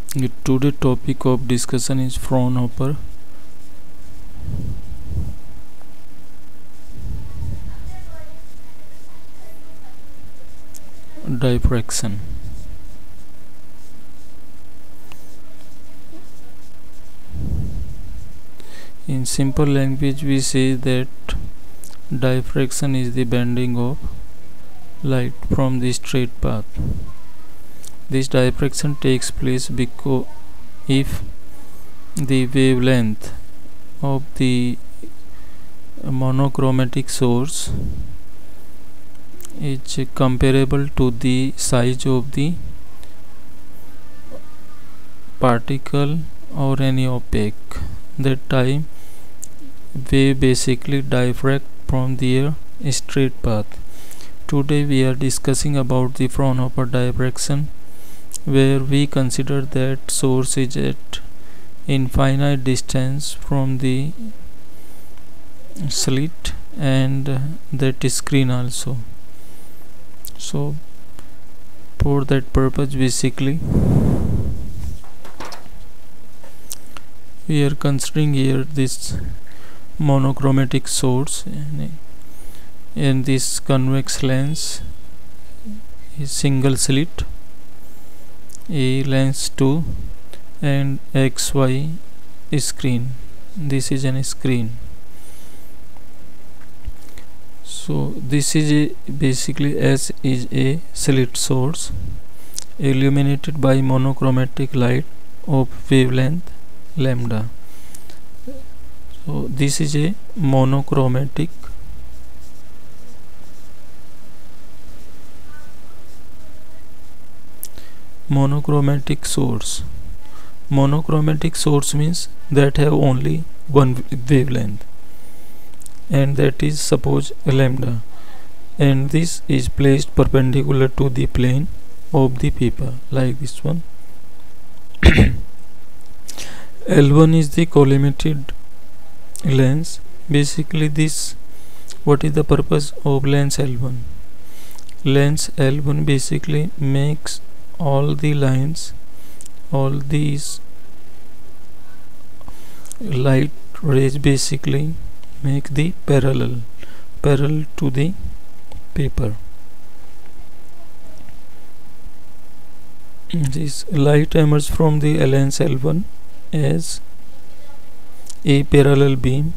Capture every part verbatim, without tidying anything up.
The today topic of discussion is Fraunhofer diffraction. In simple language, we say that diffraction is the bending of light from the straight path. This diffraction takes place because if the wavelength of the monochromatic source is comparable to the size of the particle or any opaque, that time wave basically diffract from their straight path. Today we are discussing about the Fraunhofer diffraction, where we consider that source is at infinite distance from the slit and that screen also. So for that purpose, basically we are considering here this monochromatic source, and this convex lens is single slit, a lens two, and X Y screen. This is an screen. So this is a basically S is a slit source illuminated by monochromatic light of wavelength lambda. So this is a monochromatic monochromatic source. Monochromatic source means that have only one wavelength, and that is suppose lambda, and this is placed perpendicular to the plane of the paper like this one. L one is the collimated lens. Basically this, what is the purpose of lens L one? Lens L one basically makes all the lines, all these light rays basically make the parallel parallel to the paper. This light emerges from the lens L one as a parallel beam.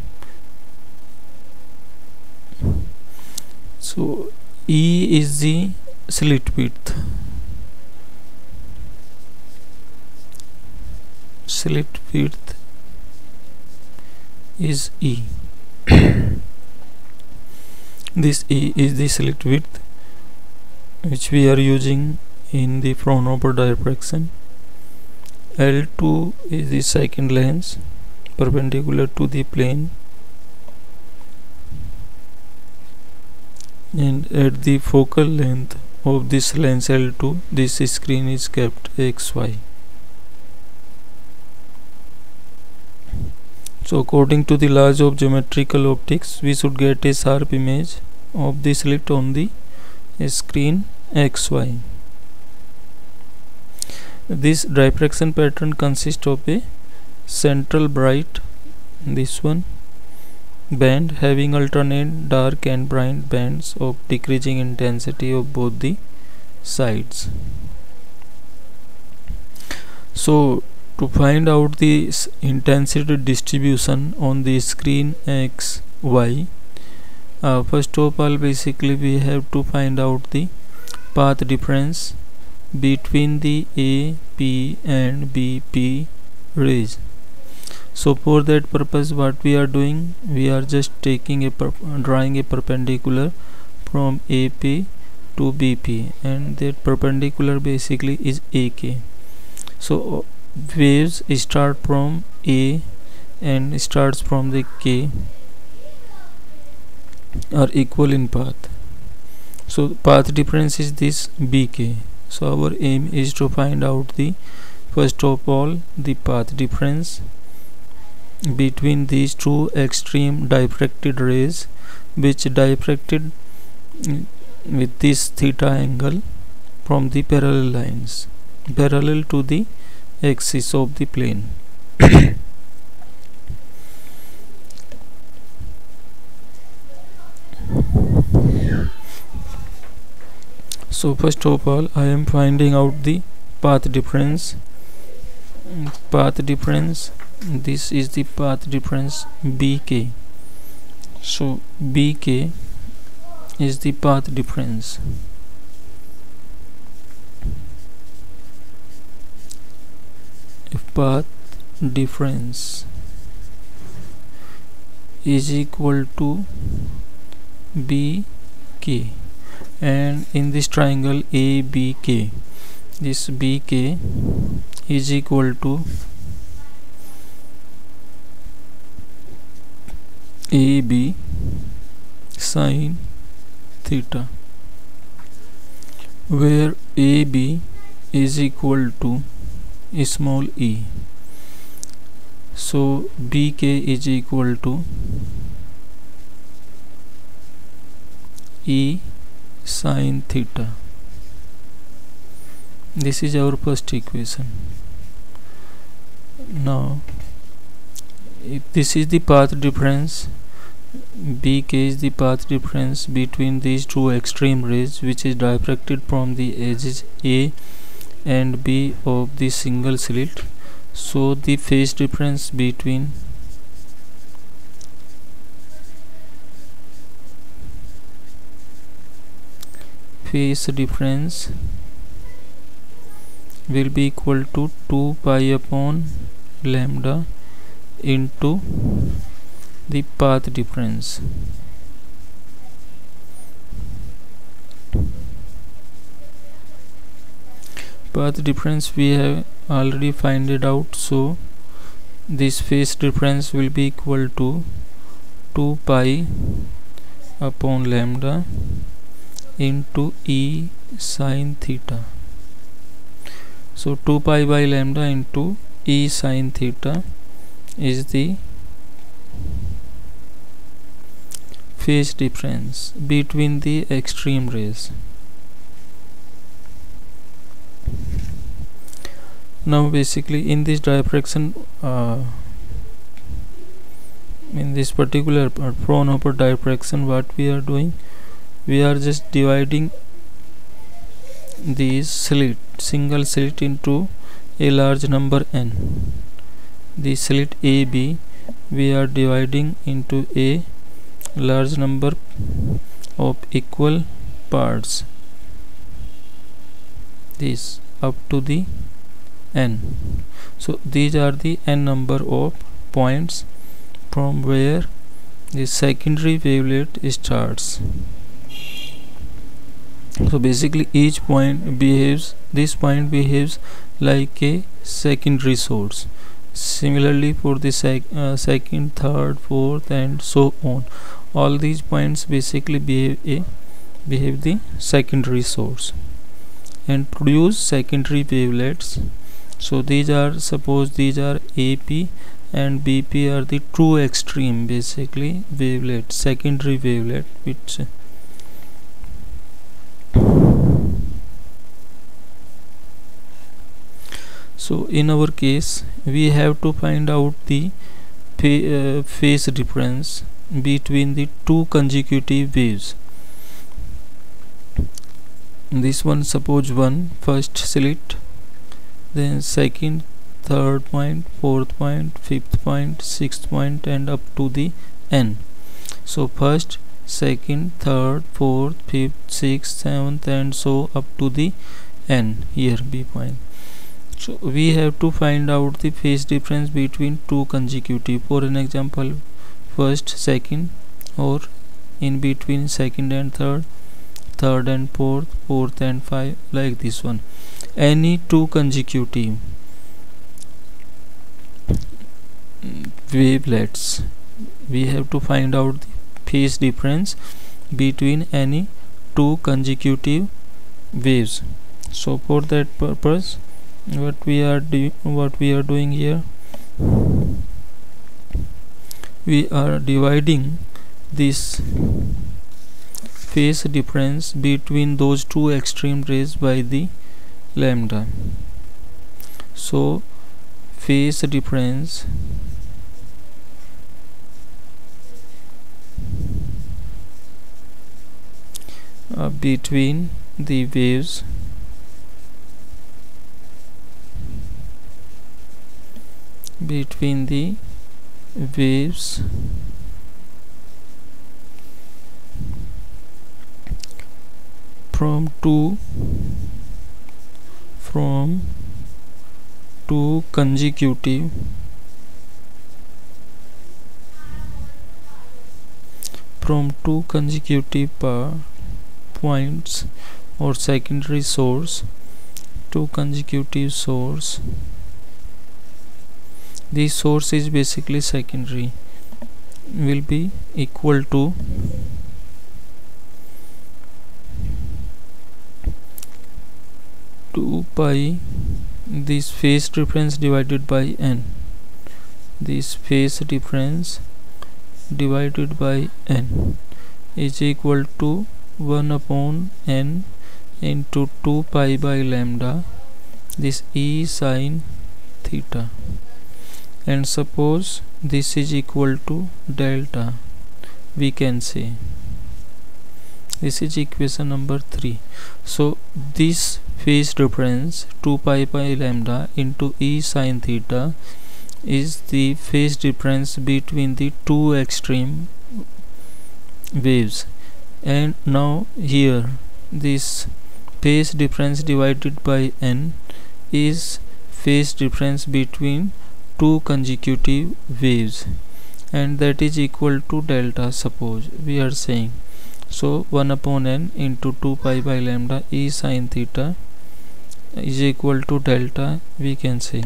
So E is the slit width. Slit width is E. This E is the slit width which we are using in the Fraunhofer diffraction. L two is the second lens perpendicular to the plane, and at the focal length of this lens L two, this screen is kept X Y. So according to the laws of geometrical optics, we should get a sharp image of the slit on the screen X Y. This diffraction pattern consists of a central bright, this one, band having alternate dark and bright bands of decreasing intensity of both the sides. So to find out the intensity distribution on the screen X Y, uh, first of all basically we have to find out the path difference between the A, P and B P rays. So for that purpose, what we are doing, we are just taking a drawing a perpendicular from A P to B P, and that perpendicular basically is A K. So waves start from A and starts from the K are equal in path. So path difference is this B K. So our aim is to find out the, first of all, the path difference between these two extreme diffracted rays, which diffracted with this theta angle from the parallel lines parallel to the axis of the plane. So first of all, I am finding out the path difference. Path difference. This is the path difference B K. So B K is the path difference. If path difference is equal to B K, and in this triangle A B K, this B K is equal to A B sine theta, where A B is equal to small e. So B K is equal to E sine theta. This is our first equation. Now if this is the path difference, B K is the path difference between these two extreme rays which is diffracted from the edges A and B of the single slit. So the phase difference between phase difference will be equal to two pi upon lambda into the path difference. Path difference we have already find it out, so this phase difference will be equal to two pi upon lambda into E sine theta. So two pi by lambda into E sine theta is the phase difference between the extreme rays. Now basically in this diffraction, uh, in this particular Fraunhofer diffraction, what we are doing, we are just dividing these slit, single slit, into a large number n. The slit A B we are dividing into a large number of equal parts, this up to the n. So these are the n number of points from where the secondary wavelet starts. So basically each point behaves, this point behaves like a secondary source. Similarly for the sec uh, second, third, fourth and so on, all these points basically behave a behave the secondary source and produce secondary wavelets. So these are, suppose these are A P and B P are the true extreme basically wavelet, secondary wavelet, which so in our case we have to find out the uh, phase difference between the two consecutive waves. This one, suppose one first slit, then second, third point, fourth point, fifth point, sixth point and up to the n. So first, second, third, fourth, fifth, sixth, seventh and so up to the n, here B point. So we have to find out the phase difference between two consecutive. For an example, first, second, or in between second and third, third and fourth, fourth and five, like this one. Any two consecutive wavelets, we have to find out the phase difference between any two consecutive waves. So for that purpose, what we are do what we are doing here, we are dividing this phase difference between those two extreme rays by the lambda. So phase difference uh, between the waves between the waves from two from two consecutive from two consecutive points or secondary source to consecutive source. This source is basically secondary, will be equal to two pi this phase difference divided by n. This phase difference divided by n is equal to one upon n into two pi by lambda, this E sine theta. And suppose this is equal to delta, we can say this is equation number three. So this phase difference two pi by lambda into E sine theta is the phase difference between the two extreme waves. And now here this phase difference divided by n is phase difference between two consecutive waves, and that is equal to delta, suppose we are saying. So one upon n into two pi by lambda E sine theta is equal to delta, we can say.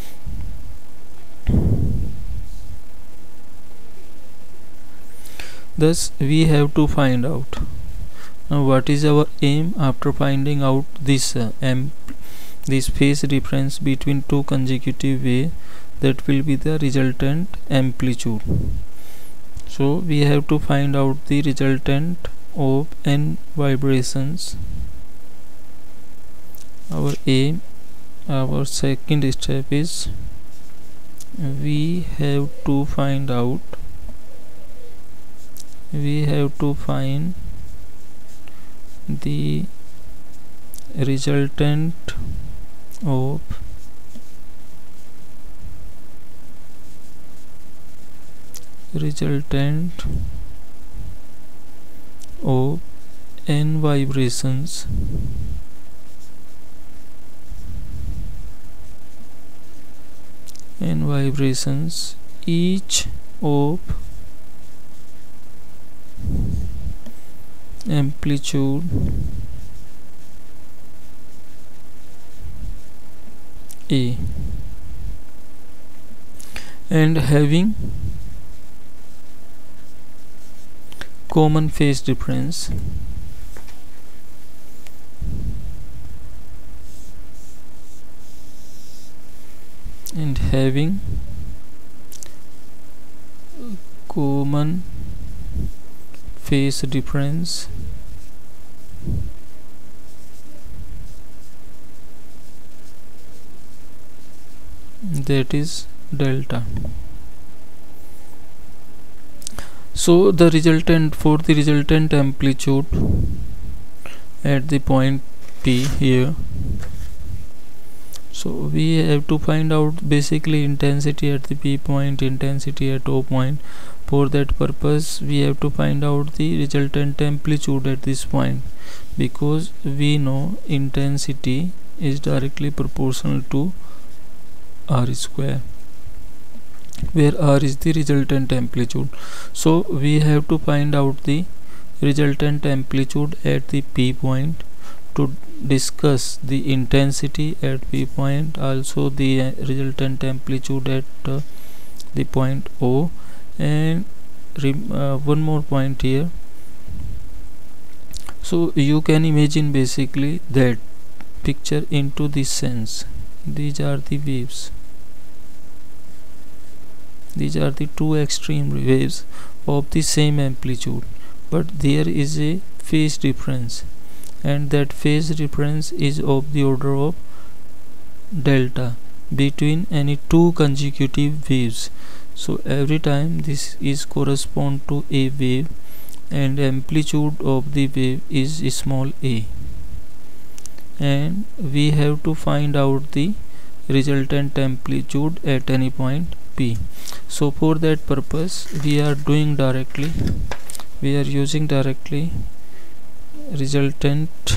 Thus we have to find out. Now what is our aim after finding out this uh, amp this phase difference between two consecutive waves? That will be the resultant amplitude. So we have to find out the resultant of n vibrations. Our aim, our second step is we have to find out we have to find the resultant of resultant of n vibrations n vibrations each of amplitude A and having common phase difference and having common phase difference that is delta. So the resultant for the resultant amplitude at the point P here, so we have to find out basically intensity at the P point, intensity at O point. For that purpose we have to find out the resultant amplitude at this point, because we know intensity is directly proportional to R square, where R is the resultant amplitude. So we have to find out the resultant amplitude at the P point to discuss the intensity at P point, also the uh, resultant amplitude at uh, the point O. And uh, one more point here, so you can imagine basically that picture into this sense. These are the waves, these are the two extreme waves of the same amplitude, but there is a phase difference, and that phase difference is of the order of delta. between any two consecutive waves. So every time this is correspond to a wave and amplitude of the wave is small a, and we have to find out the resultant amplitude at any point p. So for that purpose we are doing directly we are using directly resultant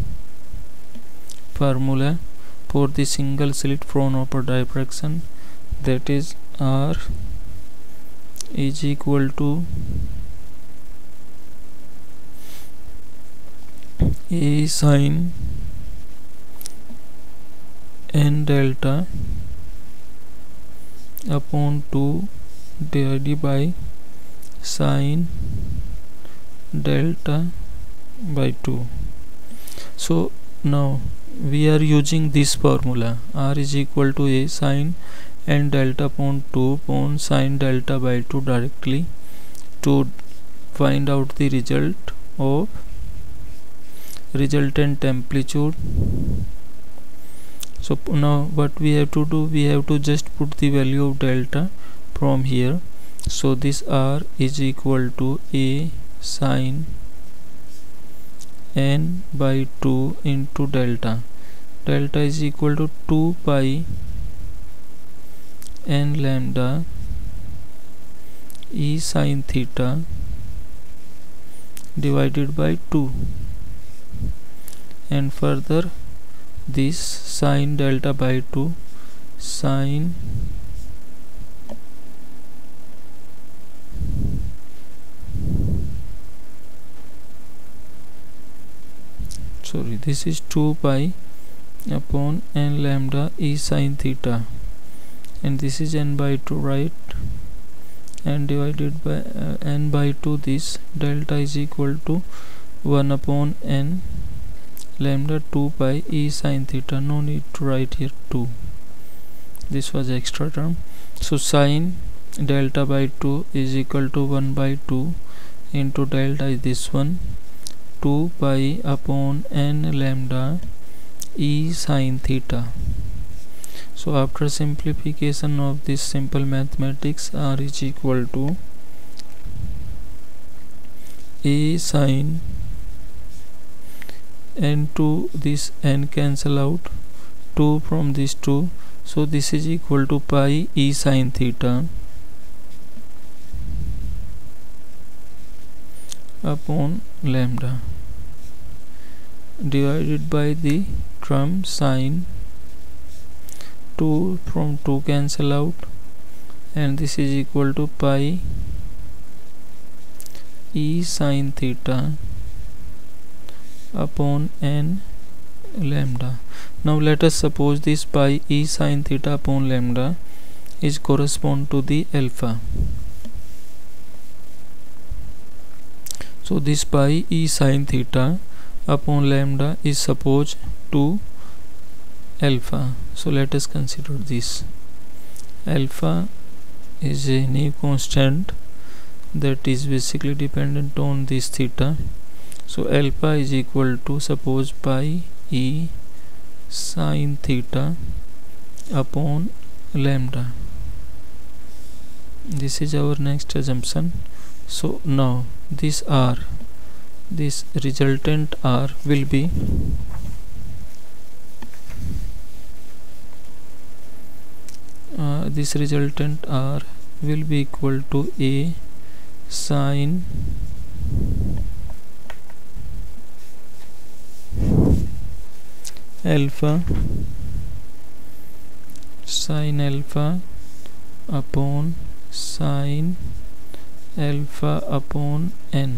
formula for the single slit Fraunhofer diffraction, that is R is equal to A sin n delta upon two divided by sin delta by two. So now we are using this formula, R is equal to A sin n delta upon two upon sin delta by two, directly to find out the result of resultant amplitude. So now what we have to do, we have to just put the value of delta from here. So this R is equal to A sin n by two into delta. Delta is equal to two pi n lambda E sin theta divided by two, and further this sin delta by two sin sorry this is two pi upon n lambda E sin theta, and this is n by two, right, and divided by uh, n by two, this delta is equal to one upon n lambda two pi E sin theta. No need to write here two, this was extra term. So sin delta by two is equal to one by two into delta is this one, two pi upon n lambda E sin theta. So after simplification of this simple mathematics, R is equal to A sin n to this n cancel out, two from this two, so this is equal to pi E sin theta upon lambda divided by the term sin, two from two cancel out, and this is equal to pi E sin theta upon n lambda. Now let us suppose this pi E sin theta upon lambda is correspond to the alpha. So this pi E sin theta upon lambda is supposed to alpha. So let us consider this. Alpha is a new constant that is basically dependent on this theta. So alpha is equal to, suppose, pi E sin theta upon lambda. This is our next assumption. So now this R, this resultant R will be uh, this resultant R will be equal to A sin alpha sin alpha upon sin alpha upon n.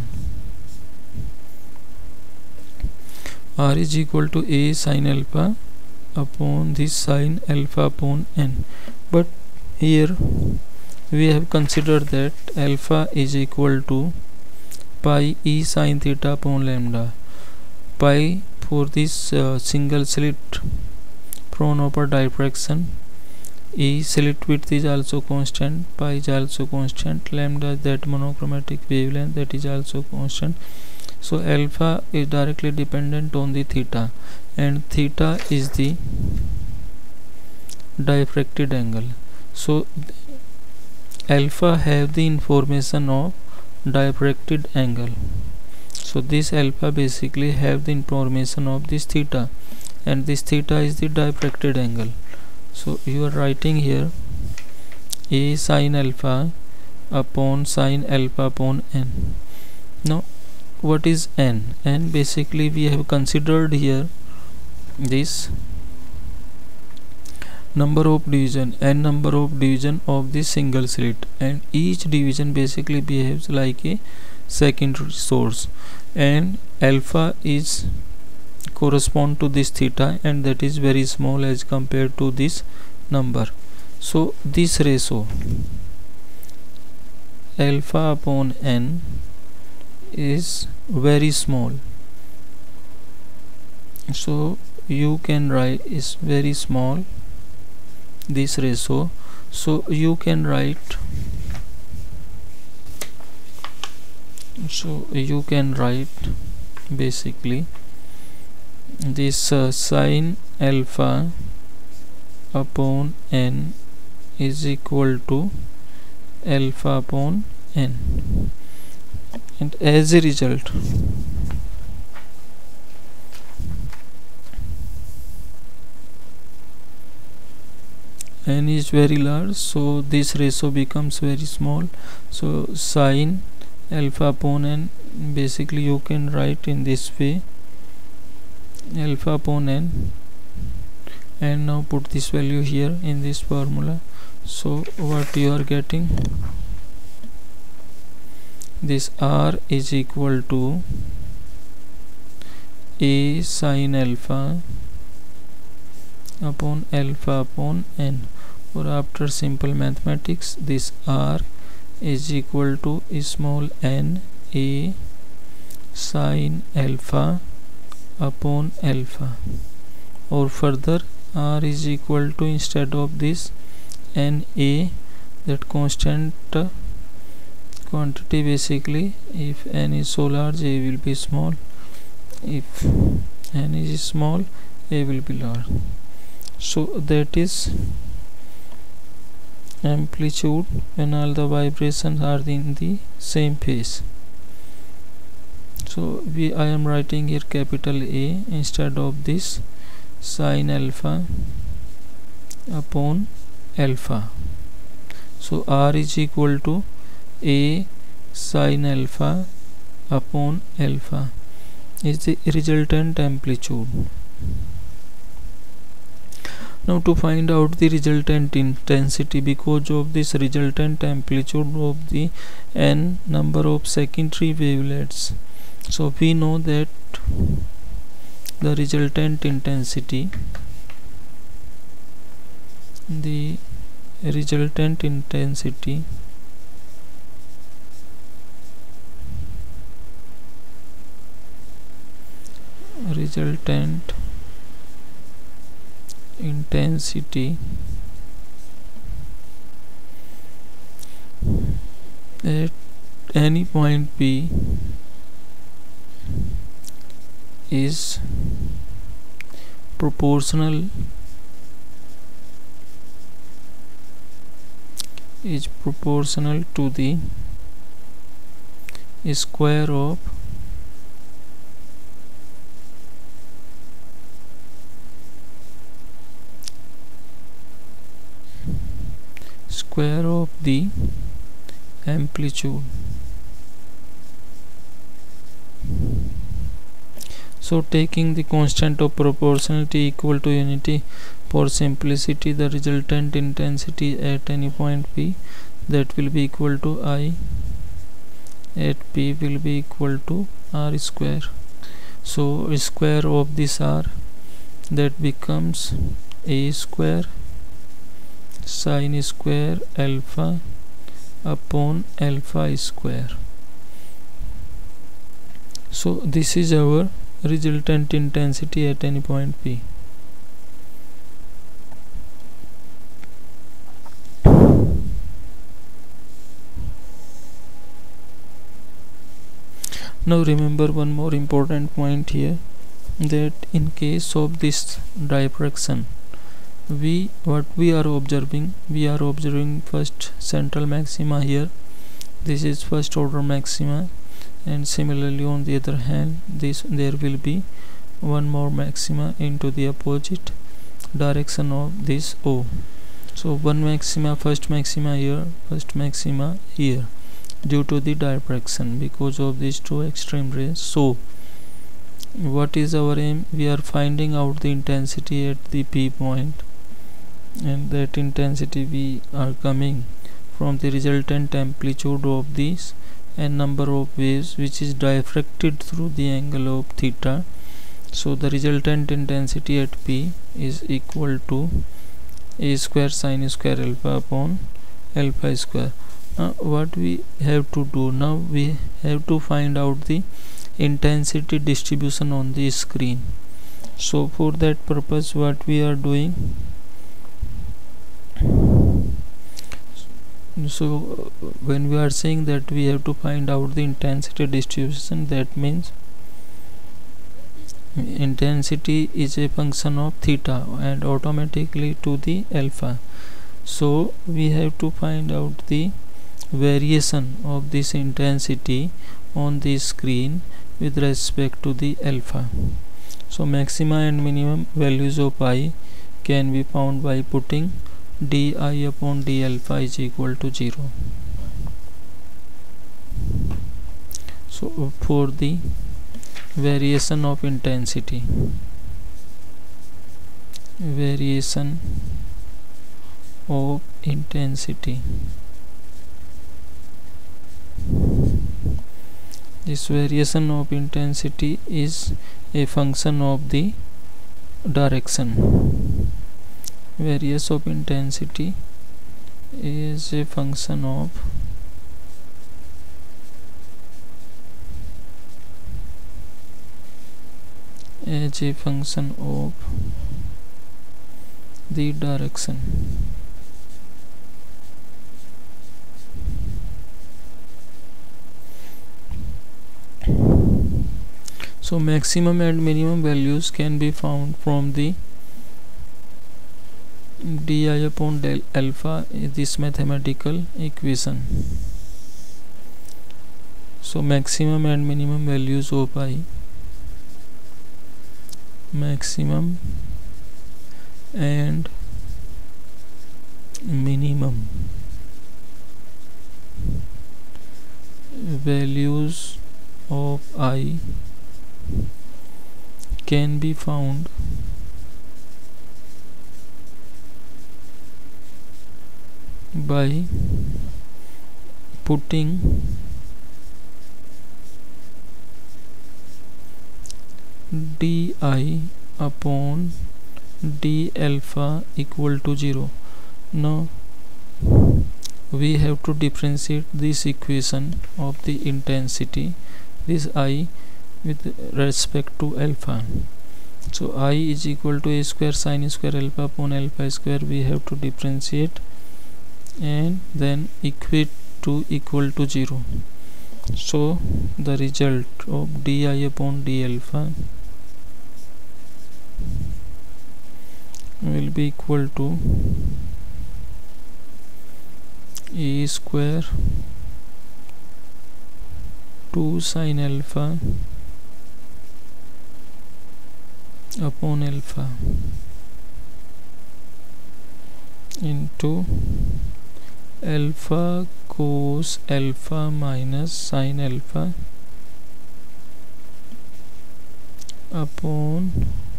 R is equal to A sin alpha upon this sin alpha upon n, but here we have considered that alpha is equal to pi E sin theta upon lambda. Pi for this uh, single slit Fraunhofer diffraction, E slit width is also constant, pi is also constant, lambda that monochromatic wavelength, that is also constant. So alpha is directly dependent on the theta, and theta is the diffracted angle. So alpha have the information of diffracted angle. So this alpha basically have the information of this theta, and this theta is the diffracted angle. So you are writing here a sin alpha upon sin alpha upon n. Now what is n? N basically we have considered here this number of division, n number of division of this single slit, and each division basically behaves like a secondary source, and alpha is correspond to this theta, and that is very small as compared to this number. So this ratio alpha upon n is very small, so you can write is very small this ratio. So you can write so you can write basically this uh, sin alpha upon n is equal to alpha upon n, and as a result n is very large, so this ratio becomes very small. So sin alpha upon n basically you can write in this way, alpha upon n, and now put this value here in this formula. So what you are getting, this r is equal to a sin alpha upon alpha upon n, or after simple mathematics this r is equal to small n a sin alpha upon alpha, or further r is equal to, instead of this n a, that constant uh, quantity basically, if n is so large a will be small, if n is small a will be large. So that is amplitude when all the vibrations are in the same phase. So we I am writing here capital A instead of this sin alpha upon alpha. So r is equal to a sin alpha upon alpha is the resultant amplitude. Now to find out the resultant intensity, because of this resultant amplitude of the n number of secondary wavelets, so we know that the resultant intensity the resultant intensity resultant intensity at any point P is proportional is proportional to the square of square of the amplitude. So taking the constant of proportionality equal to unity, for simplicity the resultant intensity at any point P, that will be equal to I at P will be equal to R square. So square of this R, that becomes A square sin square alpha upon alpha square. So this is our resultant intensity at any point P. Now remember one more important point here, that in case of this diffraction, we what we are observing, we are observing first central maxima here. This is first order maxima, and similarly on the other hand, this there will be one more maxima into the opposite direction of this O. So one maxima, first maxima here, first maxima here, due to the diffraction because of these two extreme rays. So what is our aim? We are finding out the intensity at the P point, and that intensity we are coming from the resultant amplitude of this and number of waves which is diffracted through the angle of theta. So the resultant intensity at P is equal to a square sine square alpha upon alpha square. Now what we have to do now, we have to find out the intensity distribution on the screen. So for that purpose, what we are doing, so when we are saying that we have to find out the intensity distribution, that means intensity is a function of theta and automatically to the alpha. So we have to find out the variation of this intensity on the screen with respect to the alpha. So maxima and minimum values of I can be found by putting di upon d alpha is equal to zero. So for the variation of intensity, variation of intensity, this variation of intensity is a function of the direction. Variation of intensity is a function of as a function of the direction. So maximum and minimum values can be found from the di upon del alpha, this mathematical equation. So maximum and minimum values of I, maximum and minimum values of I can be found by putting di upon d alpha equal to zero. Now we have to differentiate this equation of the intensity, this I, with respect to alpha. So I is equal to a square sine square alpha upon alpha square. We have to differentiate and then equate to equal to zero. So the result of di upon d alpha will be equal to a square two sine alpha upon alpha into alpha cos alpha minus sin alpha upon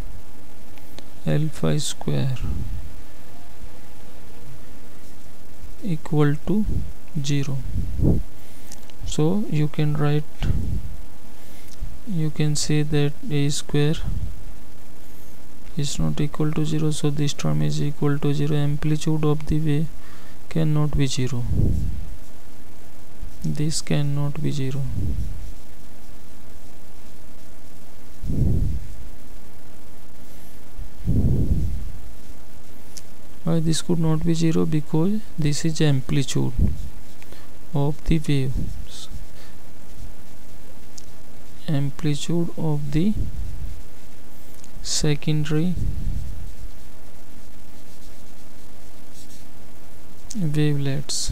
alpha square equal to zero. So you can write, you can say that a square is not equal to zero, so this term is equal to zero. Amplitude of the wave cannot be zero, this cannot be zero. Why this could not be zero? Because this is amplitude of the wave, amplitude of the secondary wavelets.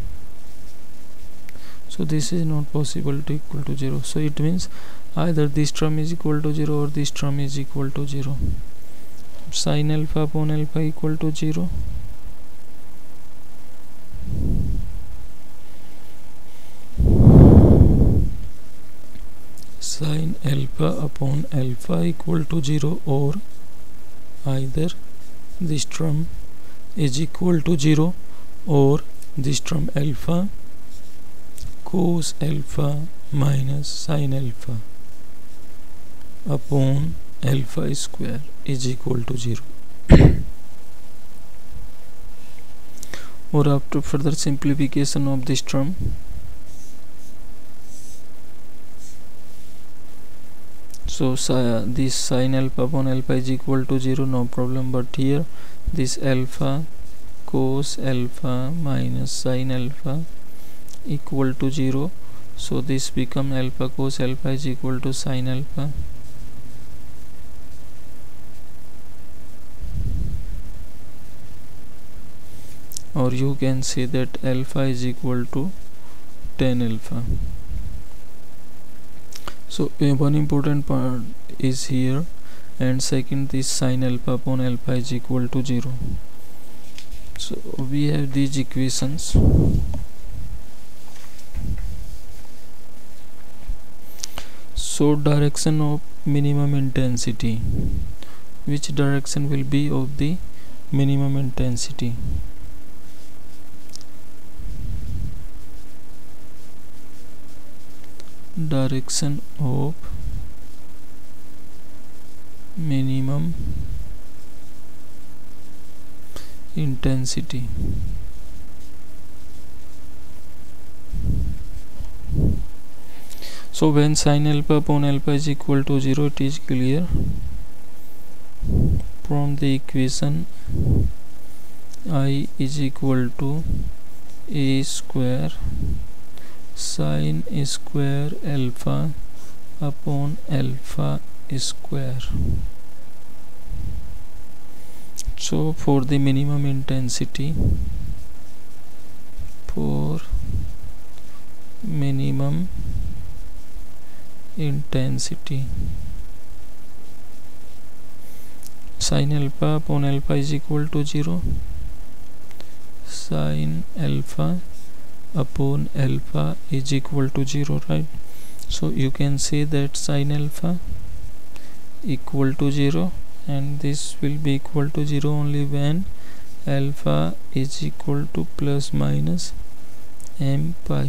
So this is not possible to equal to zero. So it means either this term is equal to zero or this term is equal to zero. Sin alpha upon alpha equal to zero. Sin alpha upon alpha equal to zero, or either this term is equal to zero or this term alpha cos alpha minus sin alpha upon alpha square is equal to zero. Or after further simplification of this term, so uh, this sin alpha upon alpha is equal to zero, no problem, but here this alpha cos alpha minus sin alpha equal to zero, so this become alpha cos alpha is equal to sin alpha. Or you can say that alpha is equal to tan alpha. So uh, one important part is here, and second, this sin alpha upon alpha is equal to zero. So we have these equations. So direction of minimum intensity, which direction will be of the minimum intensity? Direction of minimum intensity. So when sin alpha upon alpha is equal to zero, it is clear from the equation I is equal to a square sin square alpha upon alpha square. So for the minimum intensity, for minimum intensity, sin alpha upon alpha is equal to zero, sin alpha upon alpha is equal to zero, right? So you can say that sin alpha equal to zero, and this will be equal to zero only when alpha is equal to plus minus m pi,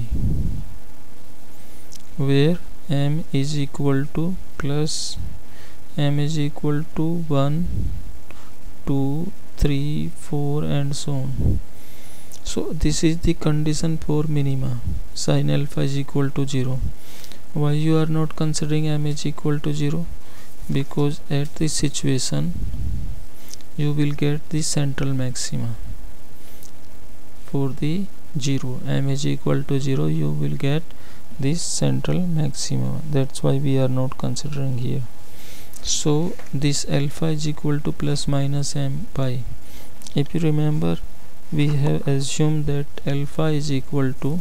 where m is equal to plus m is equal to one, two, three, four and so on. So this is the condition for minima. Sin alpha is equal to zero. Why you are not considering m is equal to zero? Because at this situation you will get the central maxima. For the zero, m is equal to zero, you will get this central maxima. That's why we are not considering here. So this alpha is equal to plus minus m pi. If you remember, we have assumed that alpha is equal to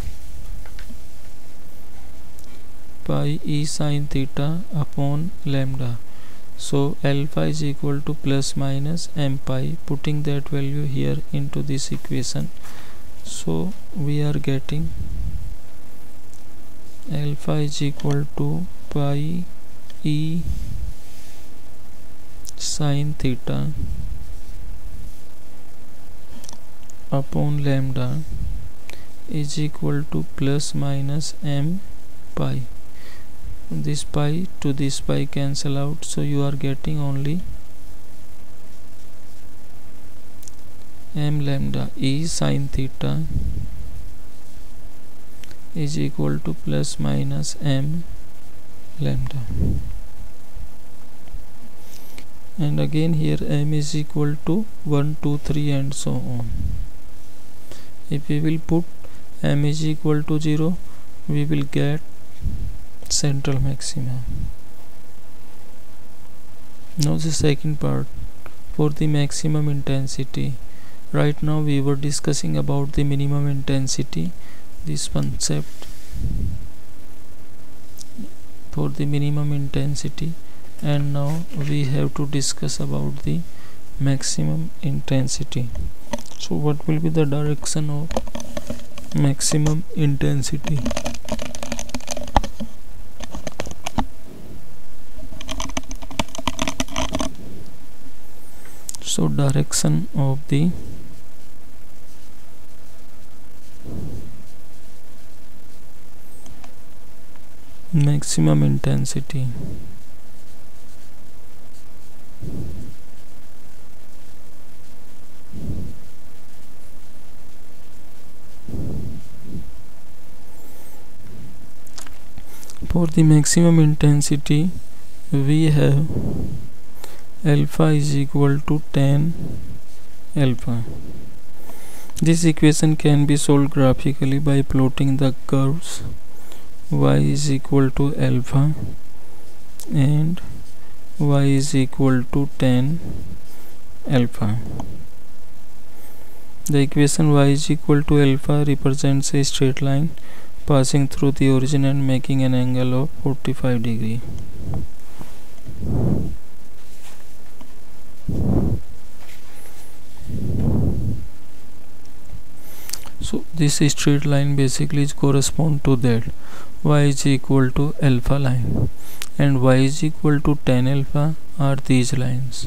pi e sin theta upon lambda. So alpha is equal to plus minus m pi, putting that value here into this equation. So we are getting alpha is equal to pi e sin theta upon lambda is equal to plus minus m pi. This pi to this pi cancel out, so you are getting only m lambda e sin theta is equal to plus minus m lambda. And again here m is equal to one, two, three and so on. If we will put m is equal to zero, we will get central maxima. Now the second part, for the maximum intensity, Right now we were discussing about the minimum intensity, this concept for the minimum intensity, and now we have to discuss about the maximum intensity. So what will be the direction of maximum intensity? So direction of the maximum intensity. For the maximum intensity, we have alpha is equal to tan alpha. This equation can be solved graphically by plotting the curves y is equal to alpha and y is equal to tan alpha. The equation y is equal to alpha represents a straight line passing through the origin and making an angle of forty-five degree. So this straight line basically correspond to that. Y is equal to alpha line and y is equal to tan alpha are these lines.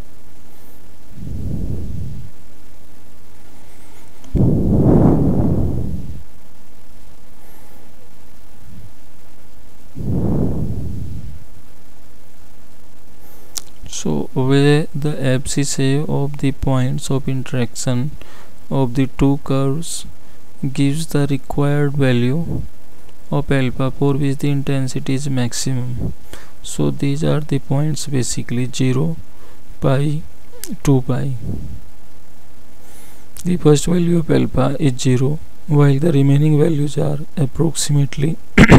So where the abscissa of the points of interaction of the two curves gives the required value of alpha for which the intensity is maximum. So these are the points basically zero, pi, two pi. The first value of alpha is zero while the remaining values are approximately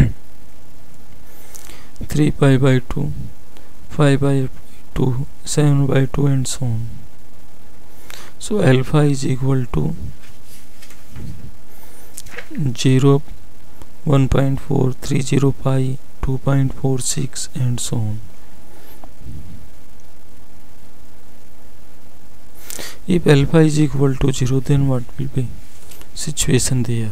three pi by two, five by two, seven by two and so on. So alpha is equal to zero, one point four three zero pi, two point four six and so on. If alpha is equal to zero, then what will be situation there?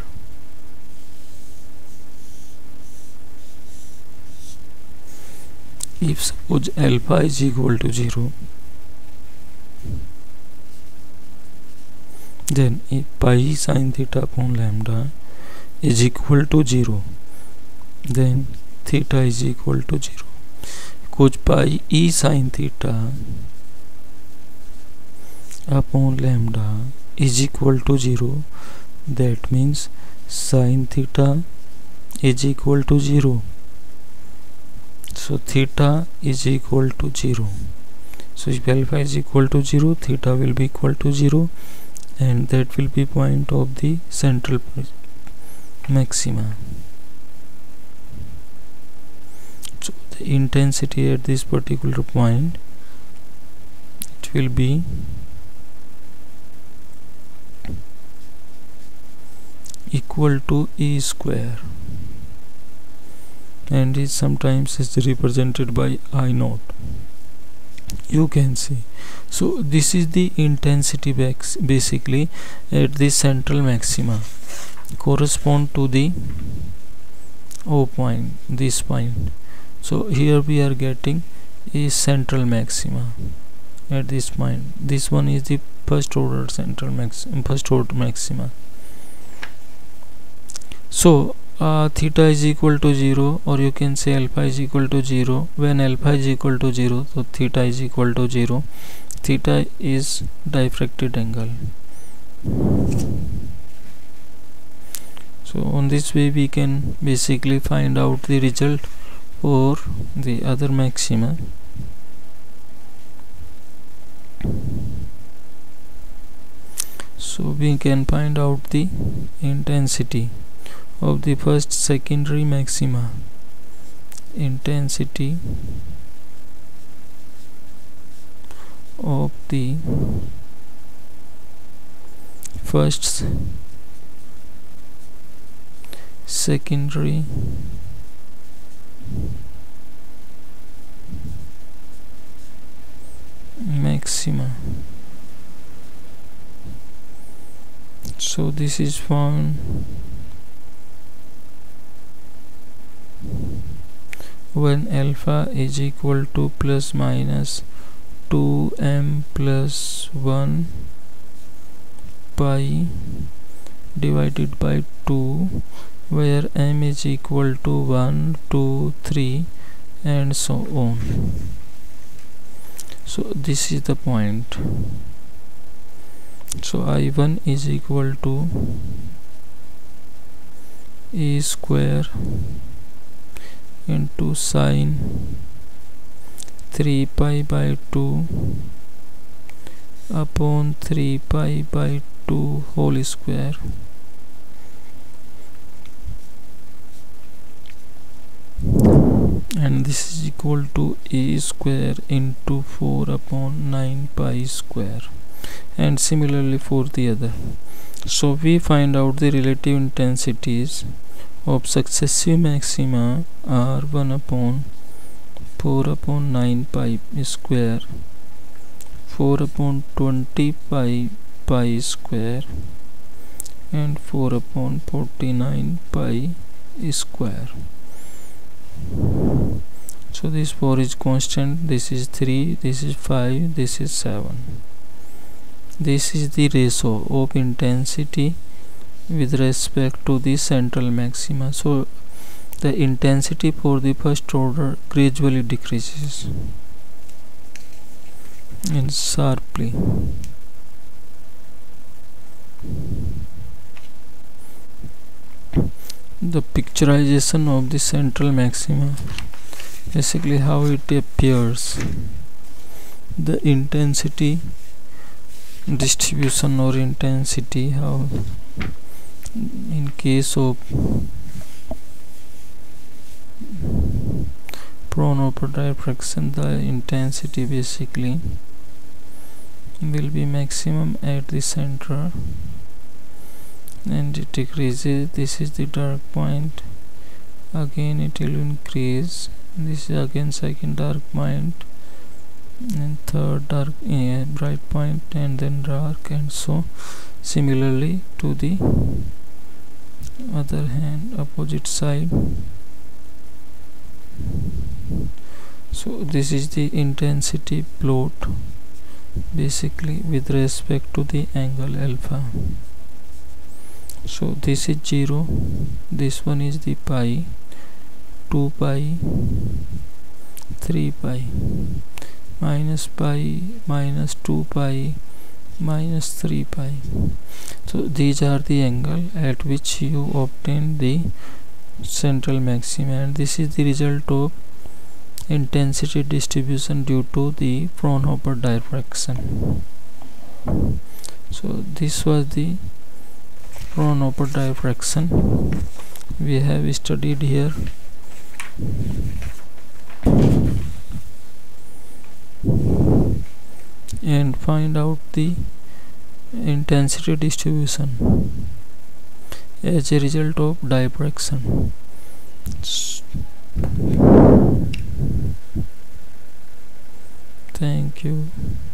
If suppose alpha is equal to zero, then if pi sin theta upon lambda is equal to zero, then theta is equal to zero, because pi e sin theta upon lambda is equal to zero. That means sin theta is equal to zero. So theta is equal to zero. So if alpha is equal to zero, theta will be equal to zero, and that will be point of the central maxima. So the intensity at this particular point, it will be equal to E square, and is sometimes is represented by I naught. You can see. So this is the intensity basically at the central maxima, correspond to the O point, this point. So here we are getting a central maxima at this point. This one is the first order central max first order maxima. So uh, theta is equal to zero, or you can say alpha is equal to zero. When alpha is equal to zero, so theta is equal to zero. Theta is diffracted angle. So on this way we can basically find out the result for the other maxima. So we can find out the intensity of the first secondary maxima. Intensity of the first, secondary, maxima. So this is found when alpha is equal to plus minus two m plus one pi divided by two, where m is equal to one, two, three and so on. So this is the point. So I one is equal to a square into sine three pi by two upon three pi by two whole square. And this is equal to a square into four upon nine pi square, and similarly for the other. So we find out the relative intensities of successive maxima are one upon four upon nine pi square, four upon twenty pi pi square and four upon forty-nine pi square. So this four is constant, this is three, this is five, this is seven. This is the ratio of intensity with respect to the central maxima. So the intensity for the first order gradually decreases and sharply. The picturization of the central maxima, basically how it appears, the intensity distribution or intensity, how in case of Fraunhofer diffraction the intensity basically will be maximum at the center and it decreases. This is the dark point, again it will increase. This is again second dark point and third dark uh, bright point and then dark, and so similarly to the other hand, opposite side. So this is the intensity plot basically with respect to the angle alpha. So this is zero, this one is the pi, two pi, three pi, minus pi, minus two pi, minus three pi. So these are the angle at which you obtain the central maxima, and this is the result of intensity distribution due to the Fraunhofer diffraction. So this was the Fraunhofer diffraction we have studied here. And find out the intensity distribution as a result of diffraction. Thank you.